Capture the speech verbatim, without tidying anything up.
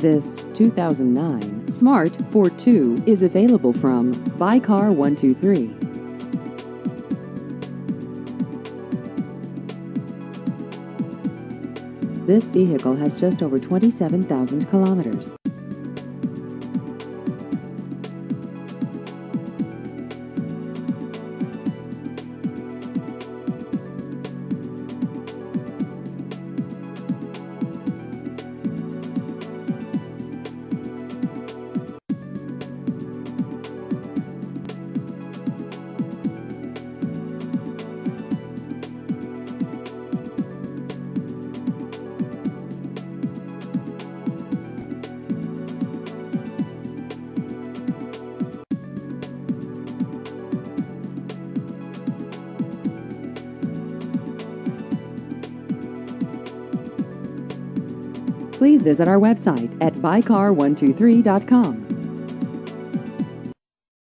This two thousand nine Smart Fortwo is available from Buy Car one two three. This vehicle has just over twenty-seven thousand kilometers. Please visit our website at buy car one two three dot com.